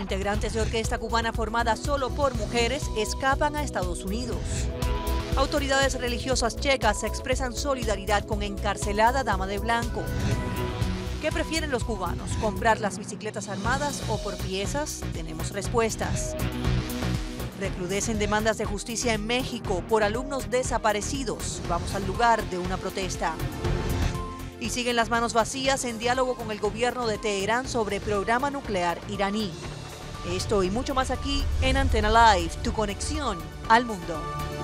Integrantes de orquesta cubana formada solo por mujeres escapan a Estados Unidos. Autoridades religiosas checas expresan solidaridad con encarcelada dama de blanco. ¿Qué prefieren los cubanos? ¿Comprar las bicicletas armadas o por piezas? Tenemos respuestas. Recrudecen demandas de justicia en México por alumnos desaparecidos. Vamos al lugar de una protesta. Y siguen las manos vacías en diálogo con el gobierno de Teherán sobre programa nuclear iraní. Esto y mucho más aquí en Antena Live, tu conexión al mundo.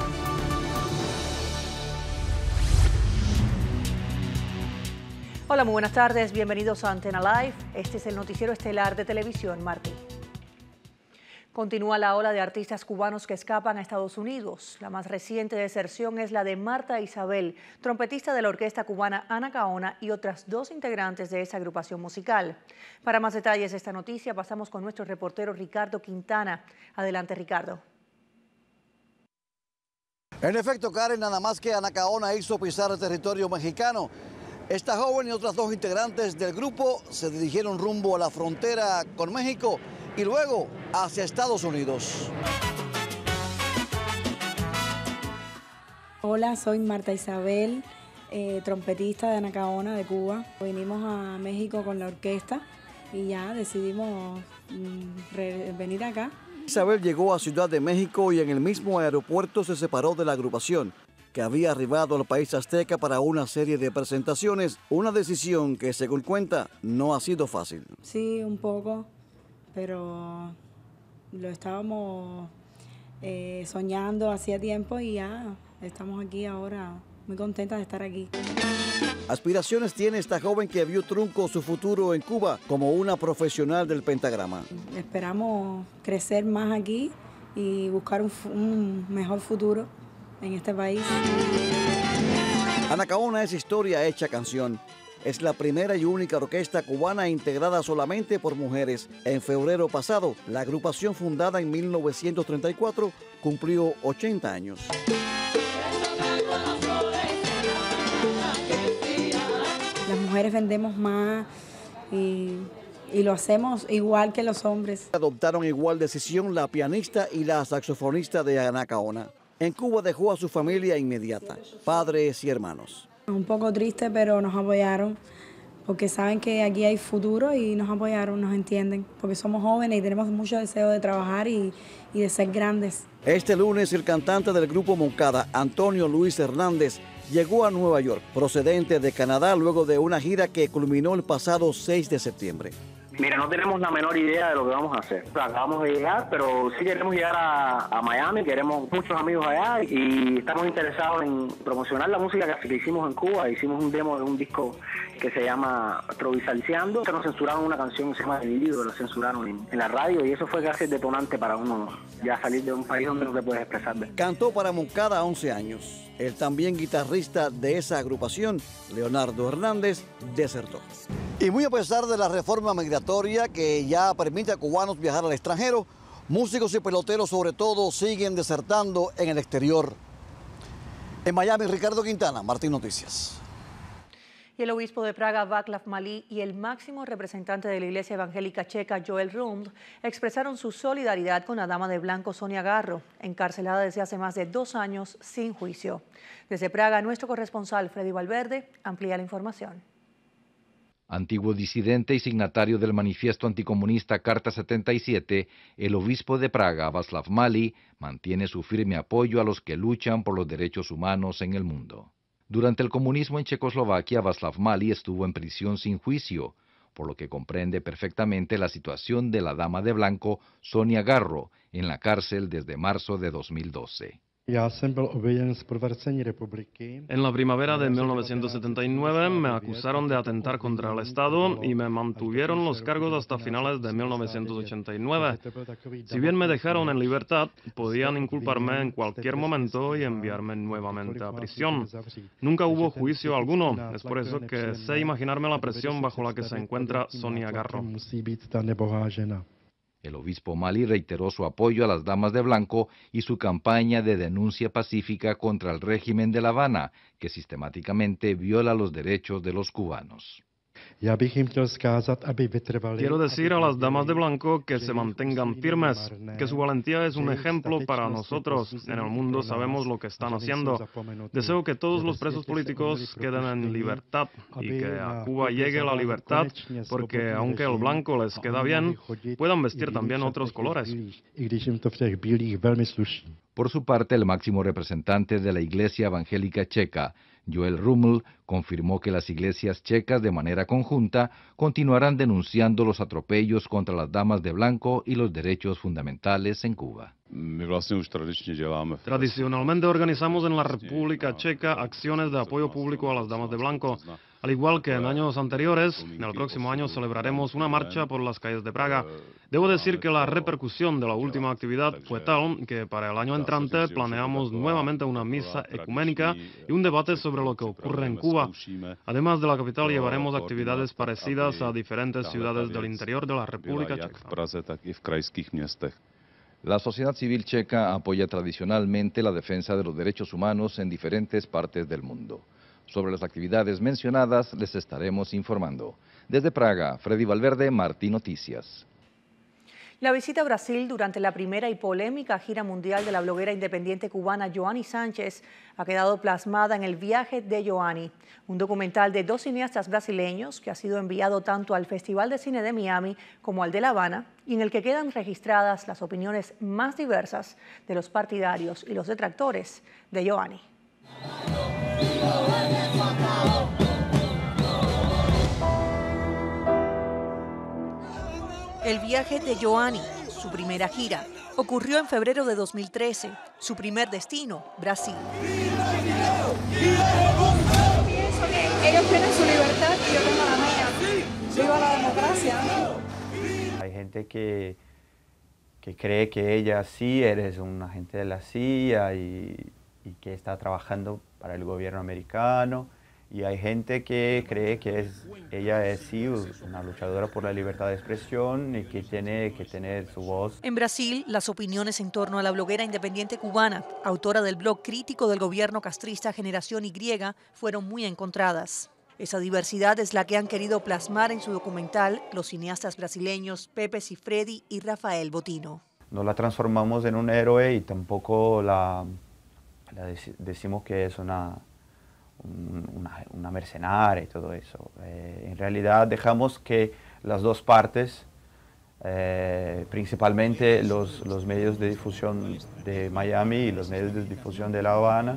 Hola, muy buenas tardes, bienvenidos a Antena Live. Este es el noticiero estelar de Televisión Martí. Continúa la ola de artistas cubanos que escapan a Estados Unidos. La más reciente deserción es la de Marta Isabel, trompetista de la orquesta cubana Anacaona y otras dos integrantes de esa agrupación musical. Para más detalles de esta noticia pasamos con nuestro reportero Ricardo Quintana. Adelante, Ricardo. En efecto, Karen, nada más que Anacaona hizo pisar el territorio mexicano. Esta joven y otras dos integrantes del grupo se dirigieron rumbo a la frontera con México y luego hacia Estados Unidos. Hola, soy Marta Isabel, trompetista de Anacaona de Cuba. Vinimos a México con la orquesta y ya decidimos venir acá. Isabel llegó a Ciudad de México y en el mismo aeropuerto se separó de la agrupación, que había arribado al país azteca para una serie de presentaciones, una decisión que, según cuenta, no ha sido fácil. Sí, un poco, pero lo estábamos soñando hacía tiempo y ya estamos aquí ahora, muy contentas de estar aquí. Aspiraciones tiene esta joven que vio trunco su futuro en Cuba como una profesional del pentagrama. Esperamos crecer más aquí y buscar un mejor futuro en este país. Anacaona es historia hecha canción. Es la primera y única orquesta cubana integrada solamente por mujeres. En febrero pasado, la agrupación fundada en 1934 cumplió 80 años. Las mujeres vendemos más y lo hacemos igual que los hombres. Adoptaron igual decisión la pianista y la saxofonista de Anacaona. En Cuba dejó a su familia inmediata, padres y hermanos. Un poco triste, pero nos apoyaron, porque saben que aquí hay futuro y nos apoyaron, nos entienden, porque somos jóvenes y tenemos mucho deseo de trabajar y de ser grandes. Este lunes el cantante del grupo Moncada, Antonio Luis Hernández, llegó a Nueva York, procedente de Canadá, luego de una gira que culminó el pasado 6 de septiembre. Mira, no tenemos la menor idea de lo que vamos a hacer. Acabamos de llegar, pero sí queremos llegar a Miami, queremos muchos amigos allá y estamos interesados en promocionar la música que hicimos en Cuba. Hicimos un demo de un disco que se llama Trovisalizando, que nos censuraron una canción que se llama El Libro, la censuraron en la radio y eso fue casi el detonante para uno ya salir de un país donde no te puedes expresar. Cantó para Moncada 11 años. El también guitarrista de esa agrupación, Leonardo Hernández, desertó. Y muy a pesar de la reforma migratoria que ya permite a cubanos viajar al extranjero, músicos y peloteros sobre todo siguen desertando en el exterior. En Miami, Ricardo Quintana, Martín Noticias. Y el obispo de Praga, Václav Malý, y el máximo representante de la Iglesia Evangélica Checa, Joel Rund, expresaron su solidaridad con la dama de blanco Sonia Garro, encarcelada desde hace más de 2 años sin juicio. Desde Praga, nuestro corresponsal Freddy Valverde amplía la información. Antiguo disidente y signatario del manifiesto anticomunista Carta 77, el obispo de Praga, Václav Malý, mantiene su firme apoyo a los que luchan por los derechos humanos en el mundo. Durante el comunismo en Checoslovaquia, Václav Malý estuvo en prisión sin juicio, por lo que comprende perfectamente la situación de la dama de blanco Sonia Garro en la cárcel desde marzo de 2012. En la primavera de 1979 me acusaron de atentar contra el Estado y me mantuvieron los cargos hasta finales de 1989. Si bien me dejaron en libertad, podían inculparme en cualquier momento y enviarme nuevamente a prisión. Nunca hubo juicio alguno, es por eso que sé imaginarme la presión bajo la que se encuentra Sonia Garro. El obispo Malý reiteró su apoyo a las damas de blanco y su campaña de denuncia pacífica contra el régimen de La Habana, que sistemáticamente viola los derechos de los cubanos. Quiero decir a las damas de blanco que se mantengan firmes, que su valentía es un ejemplo para nosotros. En el mundo sabemos lo que están haciendo. Deseo que todos los presos políticos queden en libertad y que a Cuba llegue la libertad, porque aunque el blanco les queda bien, puedan vestir también otros colores. Por su parte, el máximo representante de la Iglesia Evangélica Checa, Joel Rummel, confirmó que las iglesias checas de manera conjunta continuarán denunciando los atropellos contra las damas de blanco y los derechos fundamentales en Cuba. Tradicionalmente organizamos en la República Checa acciones de apoyo público a las damas de blanco. Al igual que en años anteriores, en el próximo año celebraremos una marcha por las calles de Praga. Debo decir que la repercusión de la última actividad fue tal que para el año entrante planeamos nuevamente una misa ecuménica y un debate sobre lo que ocurre en Cuba. Además de la capital, llevaremos actividades parecidas a diferentes ciudades del interior de la República Checa. La sociedad civil checa apoya tradicionalmente la defensa de los derechos humanos en diferentes partes del mundo. Sobre las actividades mencionadas les estaremos informando. Desde Praga, Freddy Valverde, Martín Noticias. La visita a Brasil durante la primera y polémica gira mundial de la bloguera independiente cubana Yoani Sánchez ha quedado plasmada en El viaje de Yoani, un documental de 2 cineastas brasileños que ha sido enviado tanto al Festival de Cine de Miami como al de La Habana y en el que quedan registradas las opiniones más diversas de los partidarios y los detractores de Yoani. El viaje de Yoani, su primera gira, ocurrió en febrero de 2013. Su primer destino, Brasil. Pienso que ellos tienen su libertad y yo tengo la mía. Viva la democracia. Hay gente que cree que ella sí eres un agente de la CIA y que está trabajando para el gobierno americano. Y hay gente que cree que ella es sí una luchadora por la libertad de expresión y que tiene que tener su voz. En Brasil, las opiniones en torno a la bloguera independiente cubana, autora del blog crítico del gobierno castrista Generación Y, fueron muy encontradas. Esa diversidad es la que han querido plasmar en su documental los cineastas brasileños Pepe Cifredi y Rafael Botino. No la transformamos en un héroe y tampoco decimos que es una mercenaria y todo eso. En realidad dejamos que las dos partes, principalmente los medios de difusión de Miami y los medios de difusión de La Habana,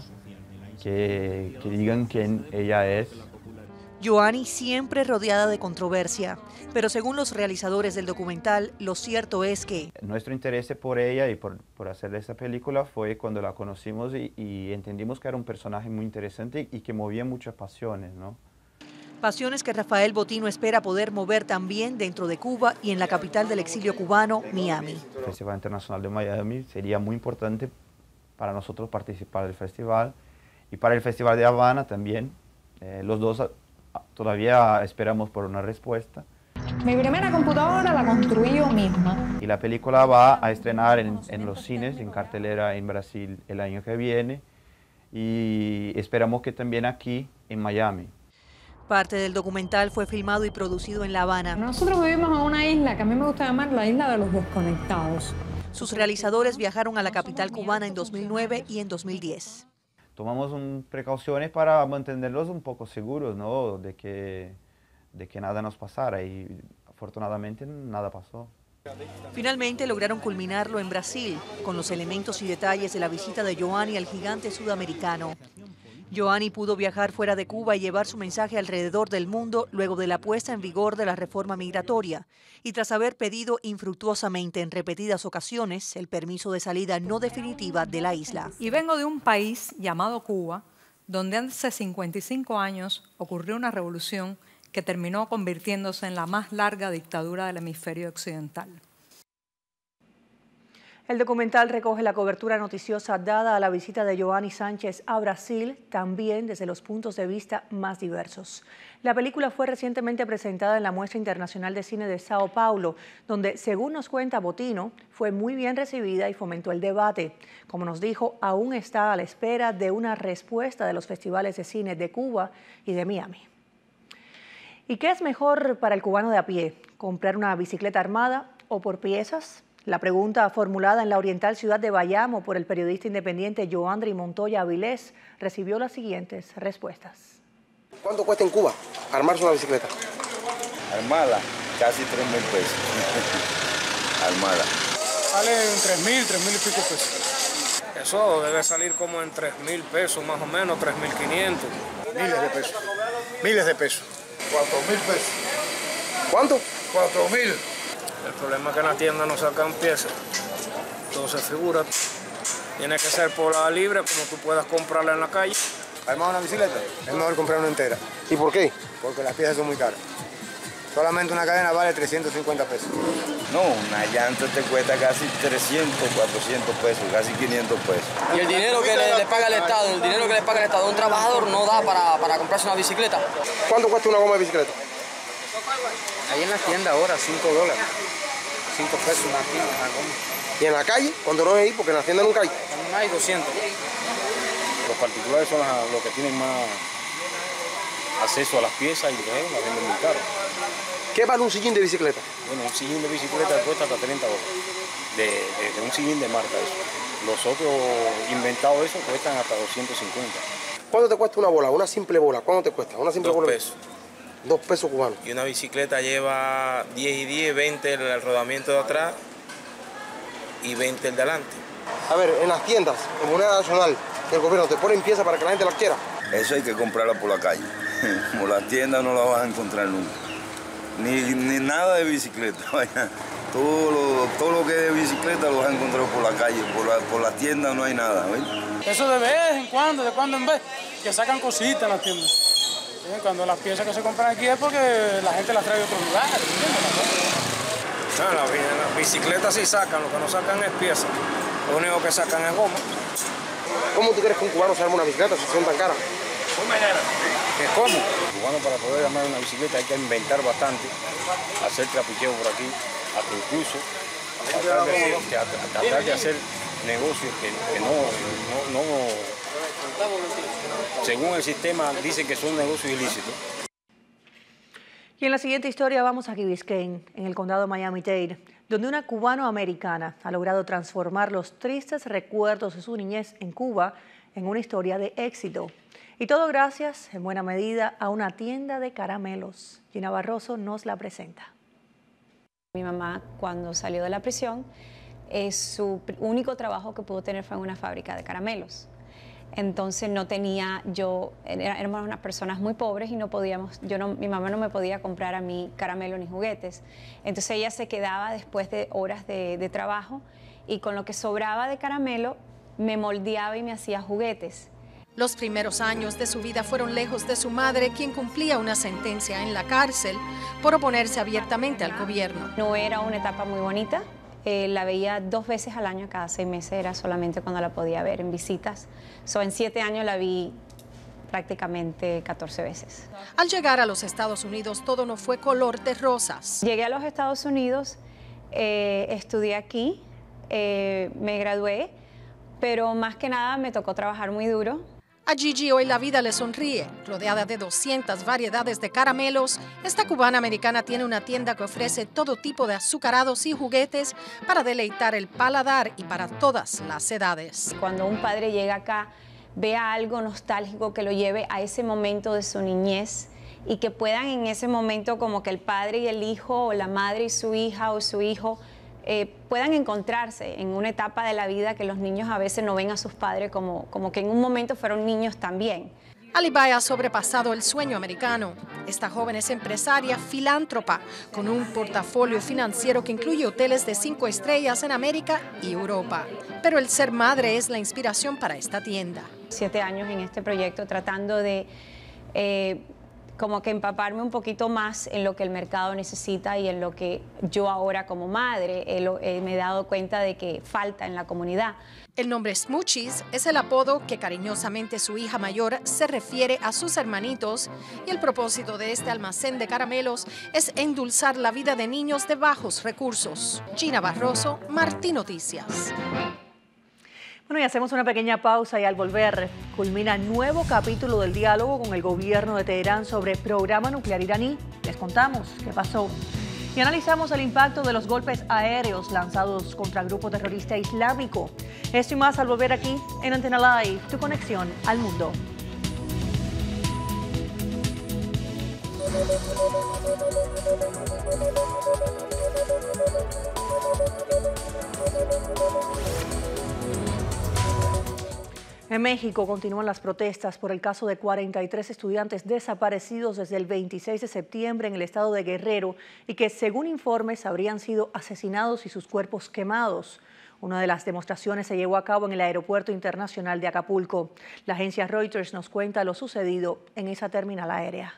que digan quién ella es. Yoani siempre rodeada de controversia, pero según los realizadores del documental, lo cierto es que nuestro interés por ella y por hacer esta película fue cuando la conocimos y entendimos que era un personaje muy interesante y que movía muchas pasiones, ¿no? Pasiones que Rafael Botino espera poder mover también dentro de Cuba y en la capital del exilio cubano, Miami. El Festival Internacional de Miami sería muy importante para nosotros participar del festival y para el Festival de Habana también. Los dos todavía esperamos por una respuesta. Mi primera computadora la construí yo misma. Y la película va a estrenar en los cines, en cartelera en Brasil el año que viene y esperamos que también aquí en Miami. Parte del documental fue filmado y producido en La Habana. Nosotros vivimos en una isla que a mí me gusta llamar la isla de los desconectados. Sus realizadores viajaron a la capital cubana en 2009 y en 2010. Tomamos precauciones para mantenerlos un poco seguros, ¿no? de que nada nos pasara y afortunadamente nada pasó. Finalmente lograron culminarlo en Brasil, con los elementos y detalles de la visita de Yoani al gigante sudamericano. Yoani pudo viajar fuera de Cuba y llevar su mensaje alrededor del mundo luego de la puesta en vigor de la reforma migratoria y tras haber pedido infructuosamente en repetidas ocasiones el permiso de salida no definitiva de la isla. Y vengo de un país llamado Cuba, donde hace 55 años ocurrió una revolución que terminó convirtiéndose en la más larga dictadura del hemisferio occidental. El documental recoge la cobertura noticiosa dada a la visita de Yoani Sánchez a Brasil, también desde los puntos de vista más diversos. La película fue recientemente presentada en la Muestra Internacional de Cine de Sao Paulo, donde, según nos cuenta Botino, fue muy bien recibida y fomentó el debate. Como nos dijo, aún está a la espera de una respuesta de los festivales de cine de Cuba y de Miami. ¿Y qué es mejor para el cubano de a pie? ¿Comprar una bicicleta armada o por piezas? La pregunta formulada en la oriental ciudad de Bayamo por el periodista independiente Joandri Montoya Avilés recibió las siguientes respuestas. ¿Cuánto cuesta en Cuba armarse una bicicleta? Armada, casi 3.000 pesos. Armada. Sale en 3.000 y pico pesos. Eso debe salir como en 3.000 pesos más o menos, 3.500. Miles de pesos. Miles de pesos. 4.000 pesos. ¿Cuánto? 4.000. El problema es que en la tienda no sacan piezas. Entonces figura, tiene que ser por la libre como tú puedas comprarla en la calle. ¿Armar una bicicleta? Es mejor comprar una entera. ¿Y por qué? Porque las piezas son muy caras. Solamente una cadena vale 350 pesos. No, una llanta te cuesta casi 300, 400 pesos, casi 500 pesos. Y el dinero que le paga el Estado, a un trabajador no da para comprarse una bicicleta. ¿Cuánto cuesta una goma de bicicleta? Ahí en la tienda ahora, $5. 5 pesos una goma. ¿Y en la calle? Cuando no es ahí, porque en la tienda nunca hay. No hay 200. Los particulares son los que tienen más acceso a las piezas y las venden muy caras. ¿Qué vale un sillín de bicicleta? Bueno, un sillín de bicicleta cuesta hasta $30. De un sillín de marca eso. Los otros inventados esos cuestan hasta 250. ¿Cuánto te cuesta una bola? Una simple bola. ¿Cuánto te cuesta? Una simple bola. 2 pesos. 2 pesos cubanos. Y una bicicleta lleva 10 y 10, 20 el rodamiento de atrás y 20 el de adelante. A ver, en las tiendas, en moneda nacional, el gobierno te pone en pieza para que la gente la quiera. Eso hay que comprarla por la calle. Como la tienda no la vas a encontrar nunca. Ni nada de bicicleta. Vaya. Todo lo que es de bicicleta lo vas a encontrar por la calle. Por la tienda no hay nada. ¿Ves? Eso de vez en cuando, de cuando en vez, que sacan cositas en las tiendas. Cuando las piezas que se compran aquí es porque la gente las trae de otros lugares. No, las bicicletas sí sacan, lo que no sacan es piezas. Lo único que sacan es goma. ¿Cómo tú crees que un cubano se arma una bicicleta si son tan caras? ¿Qué cómo? Un cubano para poder armar una bicicleta hay que inventar bastante, hacer trapicheo por aquí, hasta incluso tratar de hacer negocios que no según el sistema dicen que son negocios ilícitos. Y en la siguiente historia vamos a Key Biscayne, en el condado Miami-Dade, donde una cubano-americana ha logrado transformar los tristes recuerdos de su niñez en Cuba en una historia de éxito. Y todo gracias, en buena medida, a una tienda de caramelos. Gina Barroso nos la presenta. Mi mamá, cuando salió de la prisión, su único trabajo que pudo tener fue en una fábrica de caramelos. Entonces no tenía, éramos unas personas muy pobres y no podíamos, mi mamá no me podía comprar a mí caramelo ni juguetes. Entonces ella se quedaba después de horas de trabajo y con lo que sobraba de caramelo me moldeaba y me hacía juguetes. Los primeros años de su vida fueron lejos de su madre, quien cumplía una sentencia en la cárcel por oponerse abiertamente al gobierno. No era una etapa muy bonita. La veía 2 veces al año, cada 6 meses, era solamente cuando la podía ver en visitas. En 7 años la vi prácticamente 14 veces. Al llegar a los Estados Unidos, todo no fue color de rosas. Llegué a los Estados Unidos, estudié aquí, me gradué, pero más que nada me tocó trabajar muy duro. A Gigi hoy la vida le sonríe. Rodeada de 200 variedades de caramelos, esta cubana americana tiene una tienda que ofrece todo tipo de azucarados y juguetes para deleitar el paladar y para todas las edades. Cuando un padre llega acá, vea algo nostálgico que lo lleve a ese momento de su niñez y que puedan en ese momento como que el padre y el hijo, o la madre y su hija o su hijo, puedan encontrarse en una etapa de la vida que los niños a veces no ven a sus padres como que en un momento fueron niños también. Alibay ha sobrepasado el sueño americano. Esta joven es empresaria filántropa con un portafolio financiero que incluye hoteles de 5 estrellas en América y Europa. Pero el ser madre es la inspiración para esta tienda. 7 años en este proyecto tratando de como que empaparme un poquito más en lo que el mercado necesita y en lo que yo ahora como madre me he dado cuenta de que falta en la comunidad. El nombre Smoochies es el apodo que cariñosamente su hija mayor se refiere a sus hermanitos y el propósito de este almacén de caramelos es endulzar la vida de niños de bajos recursos. Gina Barroso, Martí Noticias. Bueno, y hacemos una pequeña pausa y al volver culmina nuevo capítulo del diálogo con el gobierno de Teherán sobre programa nuclear iraní. Les contamos qué pasó. Y analizamos el impacto de los golpes aéreos lanzados contra el grupo terrorista islámico. Esto y más al volver aquí en Antena Live, tu conexión al mundo. En México continúan las protestas por el caso de 43 estudiantes desaparecidos desde el 26 de septiembre en el estado de Guerrero y que, según informes, habrían sido asesinados y sus cuerpos quemados. Una de las demostraciones se llevó a cabo en el Aeropuerto Internacional de Acapulco. La agencia Reuters nos cuenta lo sucedido en esa terminal aérea.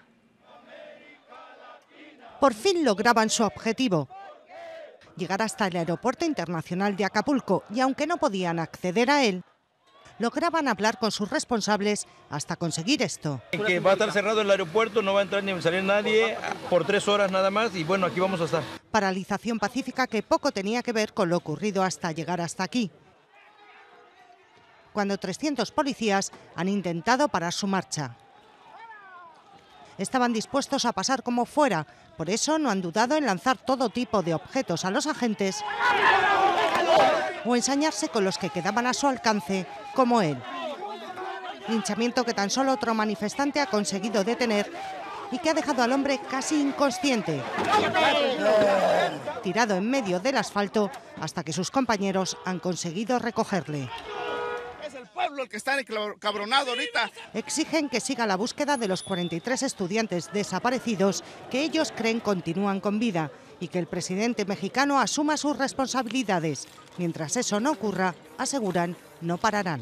Por fin lograban su objetivo: llegar hasta el Aeropuerto Internacional de Acapulco, y aunque no podían acceder a él, lograban hablar con sus responsables hasta conseguir esto. Que va a estar cerrado el aeropuerto, no va a entrar ni salir nadie por 3 horas nada más, y bueno, aquí vamos a estar. Paralización pacífica que poco tenía que ver con lo ocurrido hasta llegar hasta aquí, cuando 300 policías han intentado parar su marcha. Estaban dispuestos a pasar como fuera, por eso no han dudado en lanzar todo tipo de objetos a los agentes o ensañarse con los que quedaban a su alcance, como él. Linchamiento que tan solo otro manifestante ha conseguido detener y que ha dejado al hombre casi inconsciente, tirado en medio del asfalto hasta que sus compañeros han conseguido recogerle. Es el pueblo el que está encabronado ahorita. Exigen que siga la búsqueda de los 43 estudiantes desaparecidos que ellos creen continúan con vida y que el presidente mexicano asuma sus responsabilidades. Mientras eso no ocurra, aseguran, no pararán.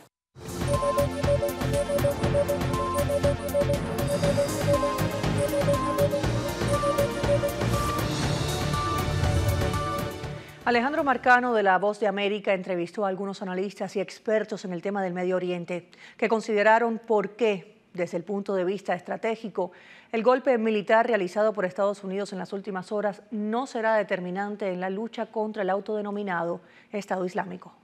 Alejandro Marcano, de La Voz de América, entrevistó a algunos analistas y expertos en el tema del Medio Oriente, que consideraron por qué, desde el punto de vista estratégico, el golpe militar realizado por Estados Unidos en las últimas horas no será determinante en la lucha contra el autodenominado Estado Islámico.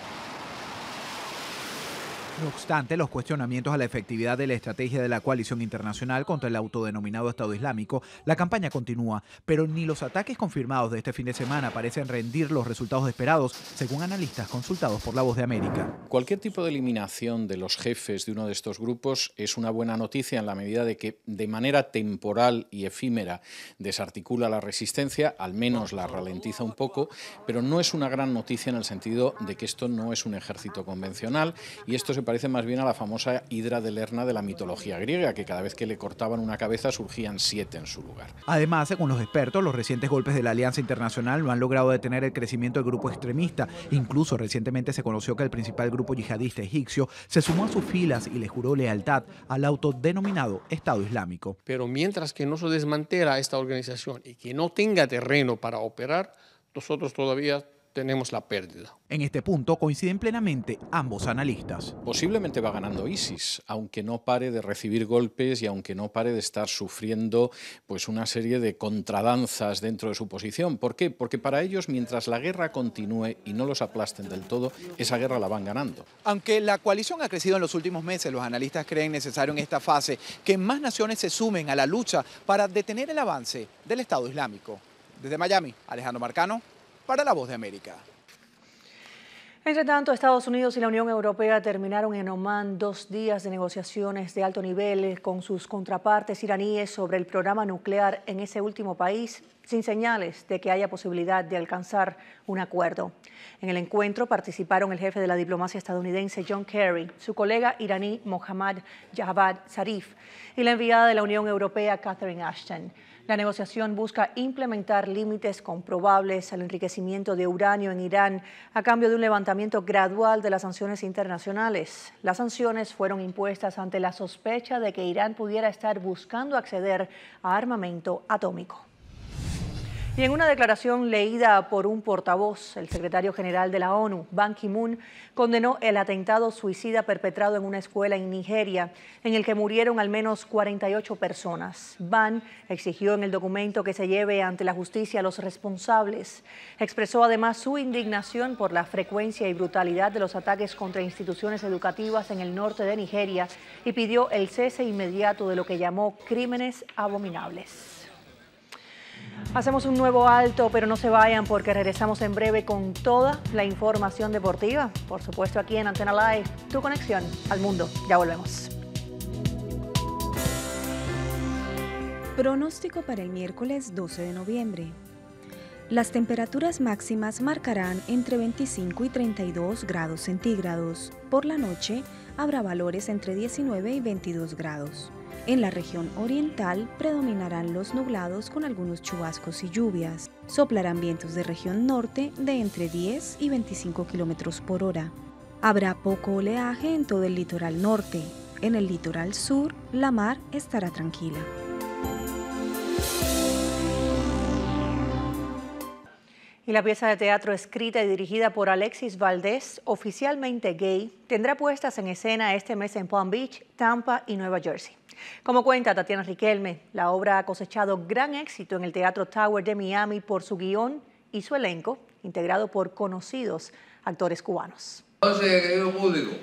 No obstante, los cuestionamientos a la efectividad de la estrategia de la coalición internacional contra el autodenominado Estado Islámico, la campaña continúa, pero ni los ataques confirmados de este fin de semana parecen rendir los resultados esperados, según analistas consultados por La Voz de América. Cualquier tipo de eliminación de los jefes de uno de estos grupos es una buena noticia en la medida de que de manera temporal y efímera desarticula la resistencia, al menos la ralentiza un poco, pero no es una gran noticia en el sentido de que esto no es un ejército convencional y esto se parece más bien a la famosa hidra de Lerna de la mitología griega, que cada vez que le cortaban una cabeza surgían 7 en su lugar. Además, según los expertos, los recientes golpes de la Alianza Internacional no han logrado detener el crecimiento del grupo extremista. Incluso recientemente se conoció que el principal grupo yihadista egipcio se sumó a sus filas y le juró lealtad al autodenominado Estado Islámico. Pero mientras que no se desmantela esta organización y que no tenga terreno para operar, nosotros todavía tenemos la pérdida. En este punto coinciden plenamente ambos analistas. Posiblemente va ganando ISIS, aunque no pare de recibir golpes y aunque no pare de estar sufriendo pues una serie de contradanzas dentro de su posición. ¿Por qué? Porque para ellos, mientras la guerra continúe y no los aplasten del todo, esa guerra la van ganando. Aunque la coalición ha crecido en los últimos meses, los analistas creen necesario en esta fase que más naciones se sumen a la lucha para detener el avance del Estado Islámico. Desde Miami, Alejandro Marcano, para La Voz de América. Entre tanto, Estados Unidos y la Unión Europea terminaron en Omán 2 días de negociaciones de alto nivel con sus contrapartes iraníes sobre el programa nuclear en ese último país, sin señales de que haya posibilidad de alcanzar un acuerdo. En el encuentro participaron el jefe de la diplomacia estadounidense John Kerry, su colega iraní Mohammad Javad Zarif y la enviada de la Unión Europea Catherine Ashton. La negociación busca implementar límites comprobables al enriquecimiento de uranio en Irán a cambio de un levantamiento gradual de las sanciones internacionales. Las sanciones fueron impuestas ante la sospecha de que Irán pudiera estar buscando acceder a armamento atómico. Y en una declaración leída por un portavoz, el secretario general de la ONU, Ban Ki-moon, condenó el atentado suicida perpetrado en una escuela en Nigeria, en el que murieron al menos 48 personas. Ban exigió en el documento que se lleve ante la justicia a los responsables. Expresó además su indignación por la frecuencia y brutalidad de los ataques contra instituciones educativas en el norte de Nigeria y pidió el cese inmediato de lo que llamó crímenes abominables. Hacemos un nuevo alto, pero no se vayan porque regresamos en breve con toda la información deportiva. Por supuesto aquí en Antena Live, tu conexión al mundo. Ya volvemos. Pronóstico para el miércoles 12 de noviembre. Las temperaturas máximas marcarán entre 25 y 32 grados centígrados. Por la noche habrá valores entre 19 y 22 grados. En la región oriental predominarán los nublados con algunos chubascos y lluvias. Soplarán vientos de región norte de entre 10 y 25 kilómetros por hora. Habrá poco oleaje en todo el litoral norte. En el litoral sur, la mar estará tranquila. Y la pieza de teatro escrita y dirigida por Alexis Valdés, Oficialmente Gay, tendrá puestas en escena este mes en Palm Beach, Tampa y Nueva Jersey. Como cuenta Tatiana Riquelme, la obra ha cosechado gran éxito en el Teatro Tower de Miami por su guión y su elenco, integrado por conocidos actores cubanos. Entonces, querido público,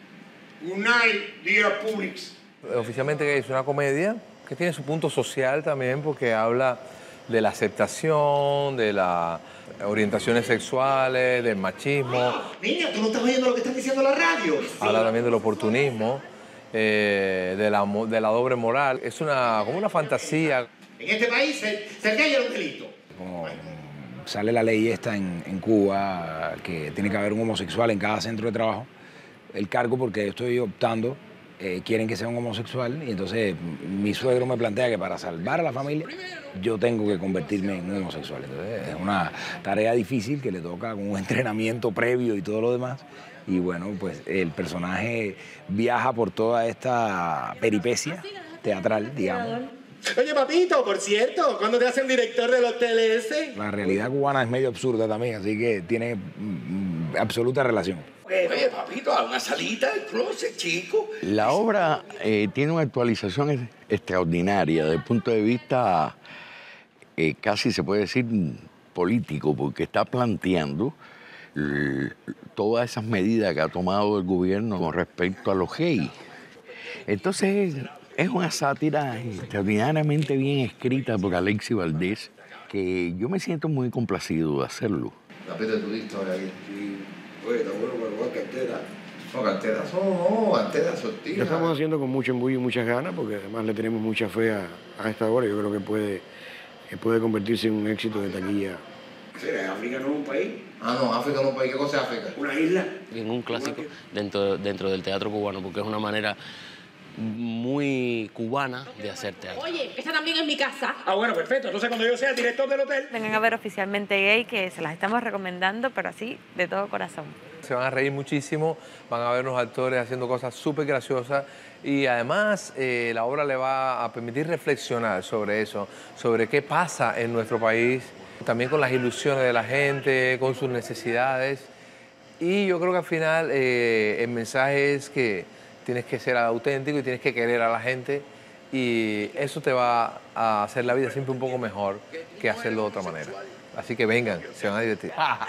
Unai Dear Publics. Oficialmente Gay es una comedia que tiene su punto social también porque habla de la aceptación, de las orientaciones sexuales, del machismo. Niña, ¿tú no estás oyendo lo que están diciendo en la radio? Habla también del oportunismo, de la doble moral. Es como una fantasía. En este país ser gay era un delito. Como sale la ley esta en Cuba, que tiene que haber un homosexual en cada centro de trabajo, el cargo, porque estoy optando, quieren que sea un homosexual, y entonces mi suegro me plantea que para salvar a la familia yo tengo que convertirme en un homosexual. Entonces es una tarea difícil que le toca con un entrenamiento previo y todo lo demás. Y bueno, pues el personaje viaja por toda esta peripecia teatral, digamos. Oye, papito, por cierto, ¿cuándo te hacen director del hotel ese? La realidad cubana es medio absurda también, así que tiene absoluta relación. Oye, papito, a una salita del closet, chico. La obra tiene una actualización extraordinaria desde el punto de vista, casi se puede decir, político, porque está planteando todas esas medidas que ha tomado el gobierno con respecto a los gays. Entonces, es una sátira extraordinariamente bien escrita por Alexis Valdés, que yo me siento muy complacido de hacerlo. La peta de turista ahí. Oye, está bueno para jugar cartera. No, carteras son, carteras sortidas. Lo estamos haciendo con mucho embullo y muchas ganas, porque además le tenemos mucha fe a esta obra. Yo creo que puede convertirse en un éxito de taquilla. ¿África no es un país? Ah, no, África no es un país. ¿Qué cosa es África? ¿Una isla? En un clásico dentro del teatro cubano, porque es una manera muy cubana de hacer teatro. Oye, esta también es mi casa. Ah, bueno, perfecto. Entonces, cuando yo sea el director del hotel... Vengan a ver Oficialmente Gay, que se las estamos recomendando, pero así, de todo corazón. Se van a reír muchísimo, van a ver unos actores haciendo cosas súper graciosas y además la obra le va a permitir reflexionar sobre eso, sobre qué pasa en nuestro país, también con las ilusiones de la gente, con sus necesidades. Y yo creo que al final el mensaje es que tienes que ser auténtico y tienes que querer a la gente y eso te va a hacer la vida siempre un poco mejor que hacerlo de otra manera. Así que vengan, se van a divertir.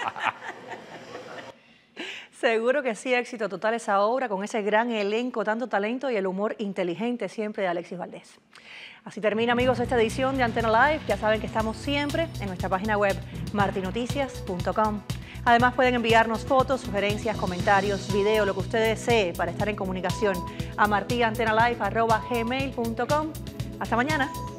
Seguro que sí, éxito total esa obra con ese gran elenco, tanto talento y el humor inteligente siempre de Alexis Valdés. Así termina, amigos, esta edición de Antena Live. Ya saben que estamos siempre en nuestra página web martinoticias.com. Además pueden enviarnos fotos, sugerencias, comentarios, video, lo que usted desee para estar en comunicación a martiantenalive@gmail.com. Hasta mañana.